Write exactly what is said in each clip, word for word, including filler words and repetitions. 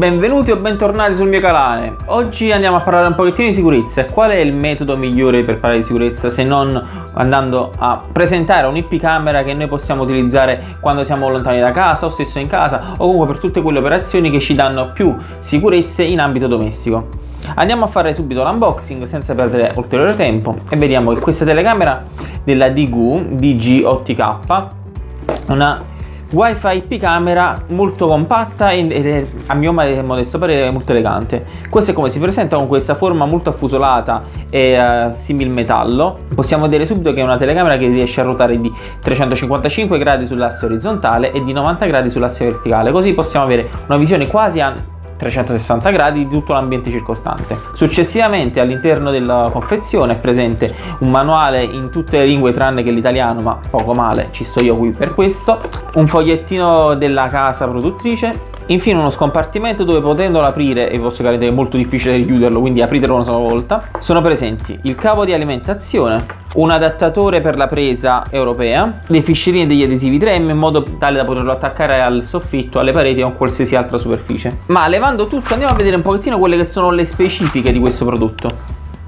benvenuti o bentornati sul mio canale. Oggi andiamo a parlare un pochettino di sicurezza. Qual è il metodo migliore per parlare di sicurezza se non andando a presentare un I P camera che noi possiamo utilizzare quando siamo lontani da casa o stesso in casa, o comunque per tutte quelle operazioni che ci danno più sicurezze in ambito domestico. Andiamo a fare subito l'unboxing senza perdere ulteriore tempo e vediamo che questa telecamera della D G O T K è una Wi-Fi I P camera molto compatta ed è, a mio modesto parere, molto elegante. Questo è come si presenta, con questa forma molto affusolata e uh, simil metallo. Possiamo vedere subito che è una telecamera che riesce a ruotare di trecentocinquantacinque gradi sull'asse orizzontale e di novanta gradi sull'asse verticale, così possiamo avere una visione quasi a trecentosessanta gradi di tutto l'ambiente circostante. Successivamente all'interno della confezione è presente un manuale in tutte le lingue tranne che l'italiano, ma poco male, ci sto io qui per questo, un fogliettino della casa produttrice, infine uno scompartimento dove, potendolo aprire, e vi posso garantire che è molto difficile richiuderlo, quindi apritelo una sola volta, sono presenti il cavo di alimentazione, un adattatore per la presa europea, le fiscerine degli adesivi tre M in modo tale da poterlo attaccare al soffitto, alle pareti o a qualsiasi altra superficie. Ma levando tutto, andiamo a vedere un pochettino quelle che sono le specifiche di questo prodotto.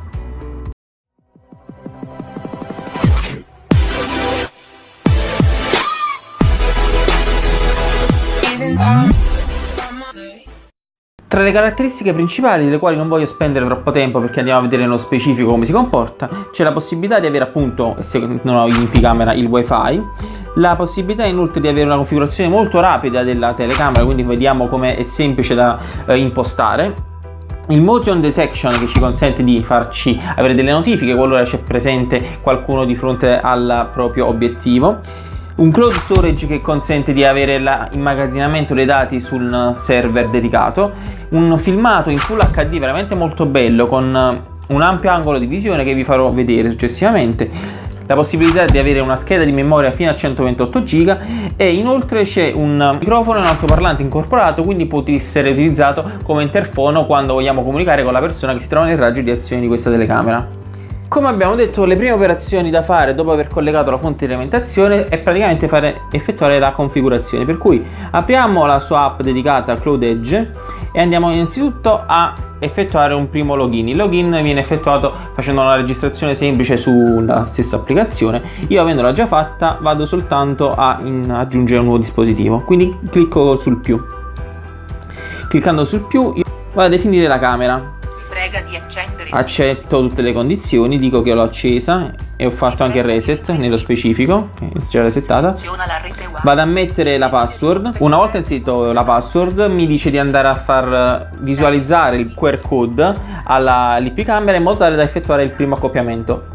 Tra le caratteristiche principali, delle quali non voglio spendere troppo tempo perché andiamo a vedere nello specifico come si comporta, c'è la possibilità di avere, appunto, se non ho in I P camera, il Wi-Fi, la possibilità inoltre di avere una configurazione molto rapida della telecamera, quindi vediamo come è semplice da eh, impostare, il motion detection che ci consente di farci avere delle notifiche qualora c'è presente qualcuno di fronte al proprio obiettivo, un cloud storage che consente di avere l'immagazzinamento dei dati sul server dedicato, un filmato in Full H D veramente molto bello con un ampio angolo di visione che vi farò vedere successivamente, la possibilità di avere una scheda di memoria fino a centoventotto giga e inoltre c'è un microfono e un altoparlante incorporato, quindi può essere utilizzato come interfono quando vogliamo comunicare con la persona che si trova nel raggio di azione di questa telecamera. Come abbiamo detto, le prime operazioni da fare dopo aver collegato la fonte di alimentazione è praticamente fare, effettuare la configurazione, per cui apriamo la sua app dedicata a Cloud Edge e andiamo innanzitutto a effettuare un primo login. Il login viene effettuato facendo una registrazione semplice sulla stessa applicazione. Io, avendola già fatta, vado soltanto a in, aggiungere un nuovo dispositivo, quindi clicco sul più. Cliccando sul più io vado a definire la camera. Di accetto tutte le condizioni, dico che l'ho accesa e ho fatto anche il reset nello specifico, già resettata. Vado a mettere la password. Una volta inserito la password mi dice di andare a far visualizzare il Q R code all'I P camera in modo tale da effettuare il primo accoppiamento.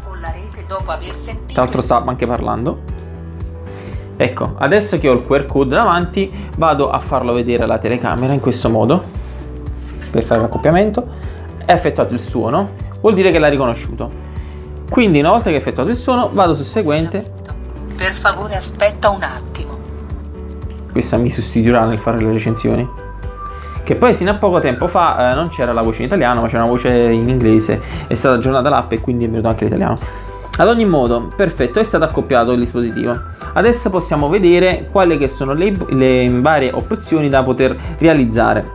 Tra l'altro sta anche parlando. Ecco, adesso che ho il Q R code davanti vado a farlo vedere alla telecamera in questo modo per fare l'accoppiamento. È effettuato il suono, vuol dire che l'ha riconosciuto. Quindi una volta che è effettuato il suono vado sul seguente. Per favore aspetta un attimo. Questa mi sostituirà nel fare le recensioni, che poi sino a poco tempo fa eh, non c'era la voce in italiano ma c'era una voce in inglese. È stata aggiornata l'app e quindi è venuto anche l'italiano. Ad ogni modo, perfetto, è stato accoppiato il dispositivo. Adesso possiamo vedere quali che sono le, le varie opzioni da poter realizzare.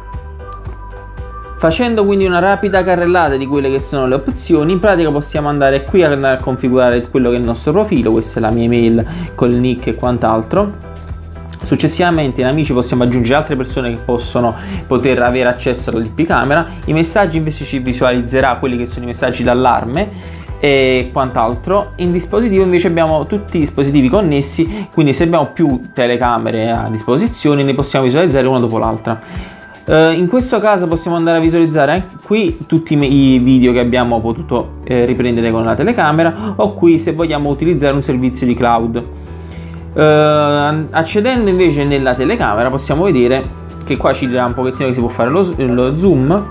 Facendo quindi una rapida carrellata di quelle che sono le opzioni, in pratica possiamo andare qui a andare a configurare quello che è il nostro profilo. Questa è la mia email col nick e quant'altro. Successivamente in amici possiamo aggiungere altre persone che possono poter avere accesso all'I P camera. I messaggi invece ci visualizzerà quelli che sono i messaggi d'allarme e quant'altro. In dispositivo invece abbiamo tutti i dispositivi connessi, quindi se abbiamo più telecamere a disposizione ne possiamo visualizzare una dopo l'altra. Uh, in questo caso possiamo andare a visualizzare anche qui tutti i video che abbiamo potuto eh, riprendere con la telecamera, o qui se vogliamo utilizzare un servizio di cloud. Uh, accedendo invece nella telecamera possiamo vedere che qua ci dirà un pochettino che si può fare lo, lo zoom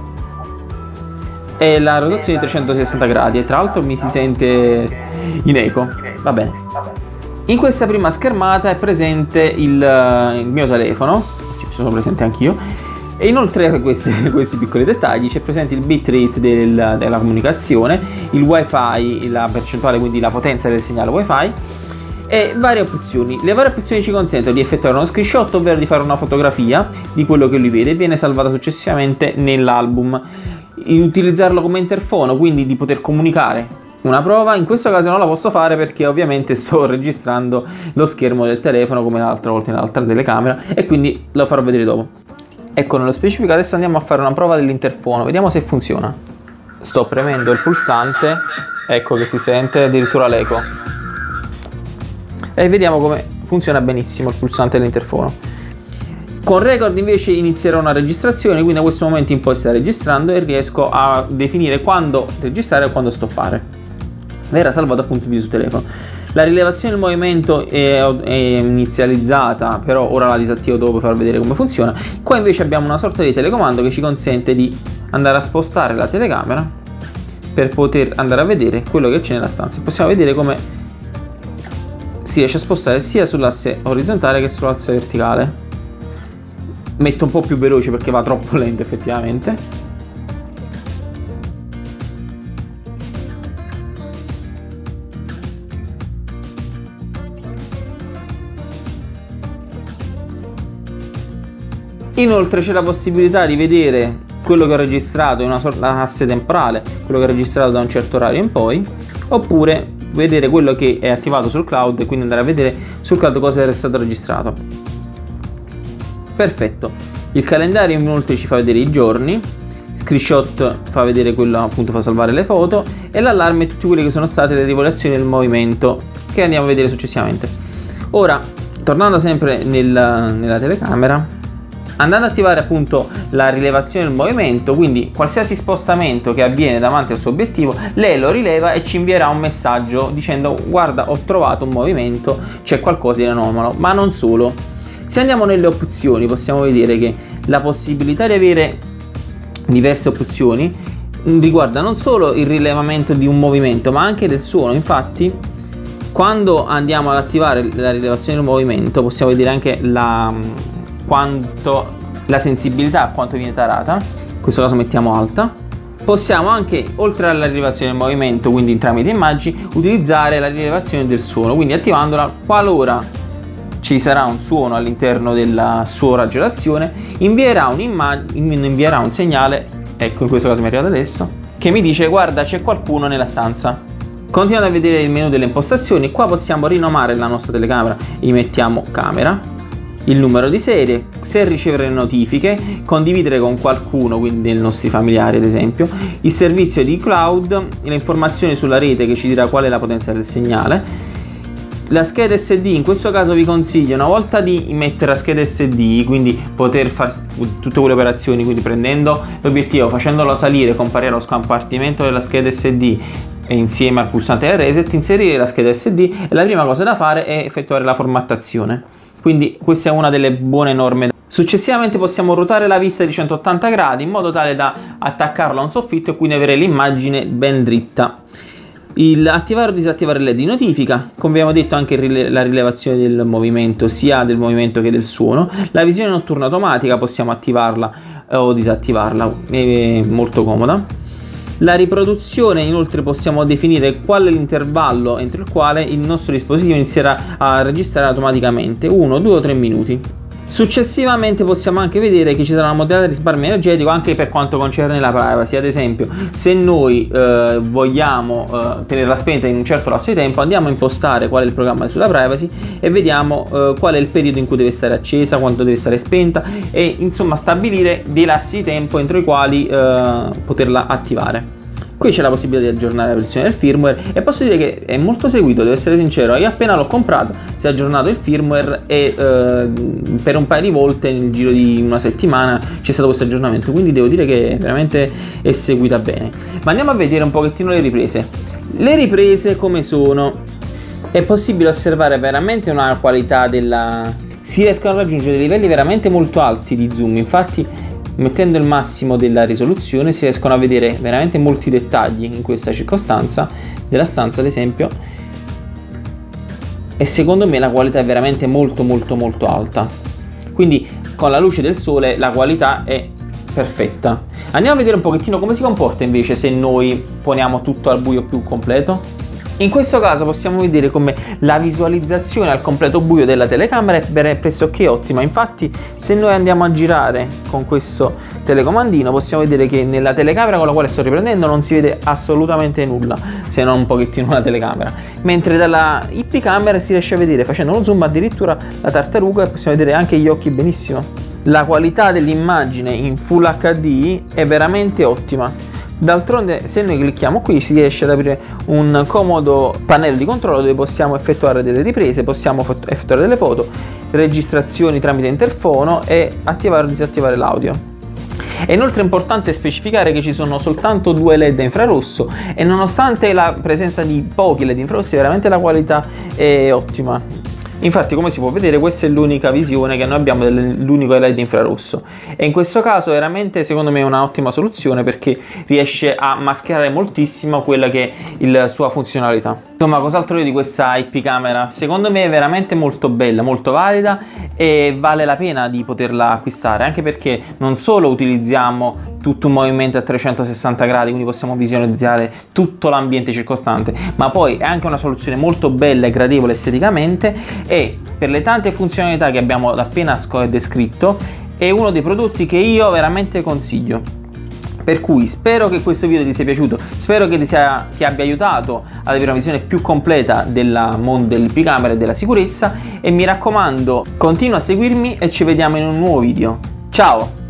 e la rotazione di trecentosessanta gradi, e tra l'altro mi si sente in eco. Va bene. In questa prima schermata è presente il, il mio telefono, ci sono presente anch'io. E inoltre a questi, questi piccoli dettagli c'è presente il bitrate del, della comunicazione, il wifi, la percentuale, quindi la potenza del segnale wifi, e varie opzioni. Le varie opzioni ci consentono di effettuare uno screenshot, ovvero di fare una fotografia di quello che lui vede e viene salvata successivamente nell'album. Utilizzarlo come interfono, quindi di poter comunicare una prova. In questo caso non la posso fare perché ovviamente sto registrando lo schermo del telefono come l'altra volta nell'altra telecamera, e quindi lo farò vedere dopo. Ecco, nello specifico adesso andiamo a fare una prova dell'interfono, vediamo se funziona. Sto premendo il pulsante, ecco che si sente addirittura l'eco, e vediamo come funziona benissimo il pulsante dell'interfono. Con Record invece inizierò una registrazione, quindi da questo momento in poi sta registrando e riesco a definire quando registrare e quando stoppare. Verrà salvato appunto il video sul telefono. La rilevazione del movimento è, è inizializzata, però ora la disattivo dopo per far vedere come funziona. Qua invece abbiamo una sorta di telecomando che ci consente di andare a spostare la telecamera per poter andare a vedere quello che c'è nella stanza. Possiamo vedere come si riesce a spostare sia sull'asse orizzontale che sull'asse verticale. Metto un po' più veloce perché va troppo lento effettivamente. Inoltre c'è la possibilità di vedere quello che ho registrato in una sorta di asse temporale, quello che ho registrato da un certo orario in poi, oppure vedere quello che è attivato sul cloud e quindi andare a vedere sul cloud cosa è stato registrato. Perfetto. Il calendario inoltre ci fa vedere i giorni, screenshot fa vedere quello, appunto fa salvare le foto, e l'allarme tutte quelle che sono state le rivoluzioni del movimento che andiamo a vedere successivamente. Ora, tornando sempre nel, nella telecamera, andando ad attivare appunto la rilevazione del movimento, quindi qualsiasi spostamento che avviene davanti al suo obiettivo, lei lo rileva e ci invierà un messaggio dicendo: guarda, ho trovato un movimento, c'è qualcosa di anomalo. Ma non solo, se andiamo nelle opzioni possiamo vedere che la possibilità di avere diverse opzioni riguarda non solo il rilevamento di un movimento ma anche del suono. Infatti, quando andiamo ad attivare la rilevazione del movimento possiamo vedere anche la quanto la sensibilità a quanto viene tarata. In questo caso mettiamo alta. Possiamo anche, oltre alla rilevazione del movimento, quindi tramite immagini, utilizzare la rilevazione del suono, quindi attivandola qualora ci sarà un suono all'interno del suo raggio d'azione, invierà un'immagine, invierà un segnale, ecco in questo caso mi è arrivato adesso, che mi dice: guarda, c'è qualcuno nella stanza. Continuando a vedere il menu delle impostazioni, qua possiamo rinomare la nostra telecamera, gli mettiamo camera, il numero di serie, se ricevere notifiche, condividere con qualcuno, quindi dei nostri familiari ad esempio, il servizio di cloud, le informazioni sulla rete che ci dirà qual è la potenza del segnale, la scheda S D. In questo caso vi consiglio, una volta di mettere la scheda S D, quindi poter fare tutte quelle operazioni, quindi prendendo l'obiettivo, facendolo salire, comparire lo scompartimento della scheda S D e insieme al pulsante del reset, inserire la scheda S D, e la prima cosa da fare è effettuare la formattazione. Quindi questa è una delle buone norme. Successivamente possiamo ruotare la vista di centottanta gradi in modo tale da attaccarlo a un soffitto e quindi avere l'immagine ben dritta. Il attivare o disattivare il L E D di notifica, come abbiamo detto anche la rilevazione del movimento, sia del movimento che del suono. La visione notturna automatica possiamo attivarla o disattivarla, è molto comoda. La riproduzione, inoltre possiamo definire qual è l'intervallo entro il quale il nostro dispositivo inizierà a registrare automaticamente, uno, due o tre minuti. Successivamente possiamo anche vedere che ci sarà una modalità di risparmio energetico anche per quanto concerne la privacy. Ad esempio, se noi eh, vogliamo eh, tenerla spenta in un certo lasso di tempo, andiamo a impostare qual è il programma sulla privacy e vediamo eh, qual è il periodo in cui deve stare accesa, quanto deve stare spenta, e insomma stabilire dei lassi di tempo entro i quali eh, poterla attivare. Qui c'è la possibilità di aggiornare la versione del firmware e posso dire che è molto seguito, devo essere sincero. Io appena l'ho comprato si è aggiornato il firmware e eh, per un paio di volte nel giro di una settimana c'è stato questo aggiornamento, quindi devo dire che veramente è seguita bene. Ma andiamo a vedere un pochettino le riprese. Le riprese come sono? È possibile osservare veramente una qualità della... si riescono a raggiungere dei livelli veramente molto alti di zoom. Infatti, mettendo il massimo della risoluzione si riescono a vedere veramente molti dettagli in questa circostanza della stanza ad esempio, e secondo me la qualità è veramente molto molto molto alta, quindi con la luce del sole la qualità è perfetta. Andiamo a vedere un pochettino come si comporta invece se noi poniamo tutto al buio più completo. In questo caso possiamo vedere come la visualizzazione al completo buio della telecamera è pressoché ottima. Infatti, se noi andiamo a girare con questo telecomandino, possiamo vedere che nella telecamera con la quale sto riprendendo non si vede assolutamente nulla, se non un pochettino la telecamera, mentre dalla I P camera si riesce a vedere, facendo uno zoom, addirittura la tartaruga, e possiamo vedere anche gli occhi benissimo. La qualità dell'immagine in Full H D è veramente ottima. D'altronde, se noi clicchiamo qui, si riesce ad aprire un comodo pannello di controllo dove possiamo effettuare delle riprese, possiamo effettuare delle foto, registrazioni tramite interfono e attivare o disattivare l'audio. È inoltre importante specificare che ci sono soltanto due L E D infrarosso e nonostante la presenza di pochi L E D infrarossi, veramente la qualità è ottima. Infatti, come si può vedere, questa è l'unica visione che noi abbiamo dell'unico L E D infrarosso, e in questo caso veramente secondo me è un'ottima soluzione perché riesce a mascherare moltissimo quella che è la sua funzionalità. Insomma, cos'altro io di questa I P camera? Secondo me è veramente molto bella, molto valida e vale la pena di poterla acquistare, anche perché non solo utilizziamo tutto un movimento a trecentosessanta gradi, quindi possiamo visualizzare tutto l'ambiente circostante, ma poi è anche una soluzione molto bella e gradevole esteticamente, e per le tante funzionalità che abbiamo appena descritto è uno dei prodotti che io veramente consiglio. Per cui spero che questo video ti sia piaciuto, spero che ti, sia, ti abbia aiutato ad avere una visione più completa del mondo dell'I P camera e della sicurezza, e mi raccomando, continua a seguirmi e ci vediamo in un nuovo video. Ciao!